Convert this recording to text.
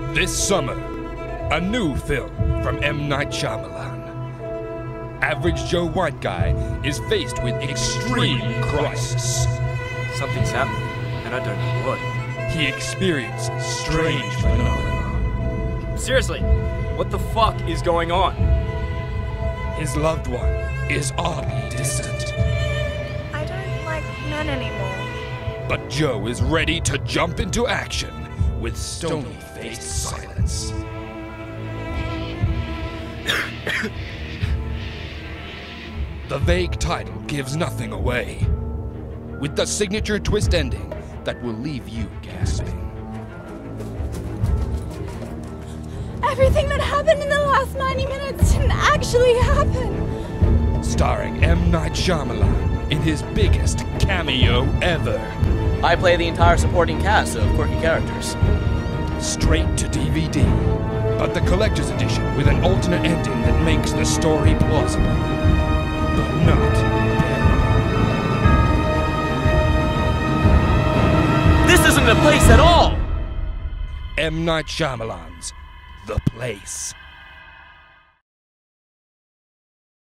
This summer, a new film from M Night Shyamalan. Average Joe White Guy is faced with extreme crisis. Something's happening, and I don't know what. He experiences strange phenomena. Seriously, what the fuck is going on? His loved one is oddly distant. I don't like men anymore. But Joe is ready to jump into action with stony-faced silence. The vague title gives nothing away, with the signature twist ending that will leave you gasping. Everything that happened in the last 90 minutes didn't actually happen. Starring M. Night Shyamalan in his biggest cameo ever. I play the entire supporting cast of quirky characters. Straight to DVD, but the collector's edition with an alternate ending that makes the story plausible, but not bearable. This isn't the place at all! M. Night Shyamalan's The Place.